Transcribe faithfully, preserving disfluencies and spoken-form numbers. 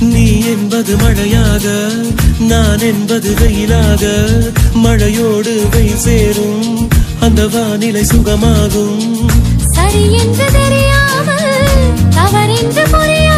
நீ என்பது மழையாக நான் என்பது வெயிலாக மழையோடு வெயில் சேரும் அந்த வானிலை சுகமாகும் சரி என்று தெரியாமல் தவறென்று புரியா